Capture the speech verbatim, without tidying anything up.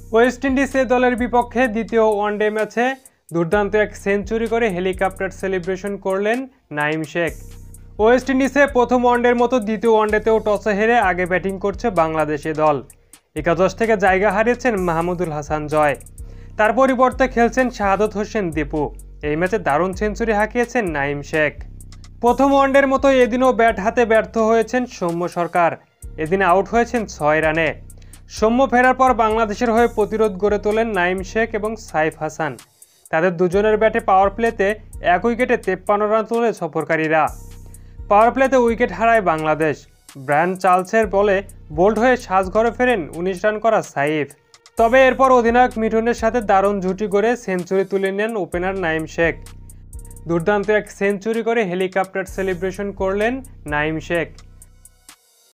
West Indies এ দলের বিপক্ষে দ্বিতীয় ওয়ানডে ম্যাচে দুর্দান্ত এক সেঞ্চুরি করে হেলিকপ্টার সেলিব্রেশন করলেন নাঈম শেখ। ওয়েস্ট ইন্ডিজে প্রথম ওয়ানডের মতো দ্বিতীয় ওয়ানডেতেও টসে হেরে আগে ব্যাটিং করছে বাংলাদেশি দল। একাদশ থেকে জায়গা হারিয়েছেন মাহমুদুল হাসান জয়, তার পরিবর্তে খেলছেন শাহাদত হোসেন দীপু। এই ম্যাচে দারুণ সেঞ্চুরি হাঁকিয়েছেন নাঈম শেখ। প্রথম ওয়ানডের মতো এদিনও ব্যাট হাতে ব্যর্থ হয়েছেন সৌম্য সরকার। এদিন আউট হয়েছেন ছয় রানে। সৌম্য ফেরার পর বাংলাদেশের হয়ে প্রতিরোধ গড়ে তোলেন নাঈম শেখ এবং সাইফ হাসান। তাদের দুজনের ব্যাটে পাওয়ার প্লেতে এক উইকেটে তেপ্পান্ন রান তোলে সফরকারীরা। পাওয়ার প্লেতে উইকেট হারায় বাংলাদেশ। ব্রায়ান চার্লসের বলে বোল্ড হয়ে সাজঘরে ফেরেন উনিশ রান করা সাইফ। তবে এরপর অধিনায়ক মিঠুনের সাথে দারুণ জুটি করে সেঞ্চুরি তুলে নেন ওপেনার নাঈম শেখ। দুর্দান্ত এক সেঞ্চুরি করে হেলিকপ্টার সেলিব্রেশন করলেন নাঈম শেখ।